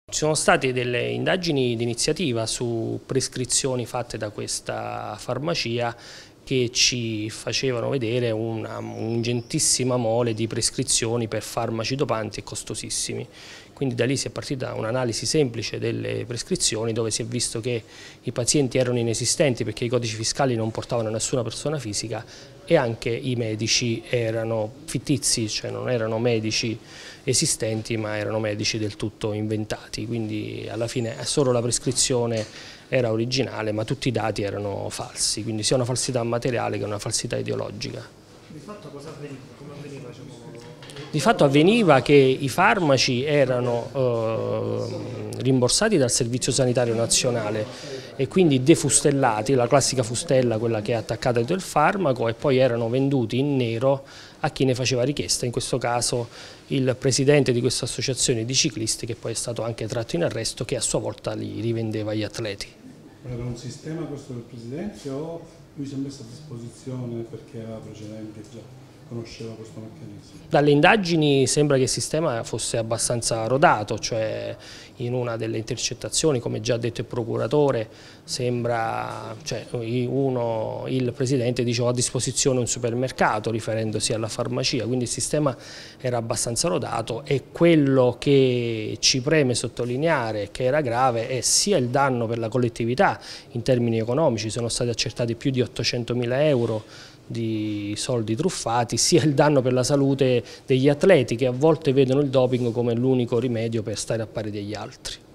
Ci sono state delle indagini di iniziativa su prescrizioni fatte da questa farmacia che ci facevano vedere un'ingentissima mole di prescrizioni per farmaci dopanti e costosissimi. Quindi da lì si è partita un'analisi semplice delle prescrizioni dove si è visto che i pazienti erano inesistenti perché i codici fiscali non portavano nessuna persona fisica e anche i medici erano fittizi, cioè non erano medici esistenti ma erano medici del tutto inventati, quindi alla fine solo la prescrizione era originale ma tutti i dati erano falsi, quindi sia una falsità materiale che una falsità ideologica. Di fatto cosa avveniva? Come avveniva? Di fatto avveniva che i farmaci erano rimborsati dal Servizio Sanitario Nazionale e quindi defustellati, la classica fustella, quella che è attaccata al farmaco, e poi erano venduti in nero a chi ne faceva richiesta, in questo caso il presidente di questa associazione di ciclisti, che poi è stato anche tratto in arresto, che a sua volta li rivendeva agli atleti. Era un sistema questo del presidente o lui si è messo a disposizione perché era precedente, già conosceva questo meccanismo? Dalle indagini sembra che il sistema fosse abbastanza rodato, cioè in una delle intercettazioni, come già detto il procuratore, sembra, il presidente dice ho a disposizione un supermercato riferendosi alla farmacia, quindi il sistema era abbastanza rodato e quello che ci preme sottolineare che era grave è sia il danno per la collettività in termini economici, sono stati accertati più di 800.000 euro di soldi truffati, sia il danno per la salute degli atleti che a volte vedono il doping come l'unico rimedio per stare a pari degli altri.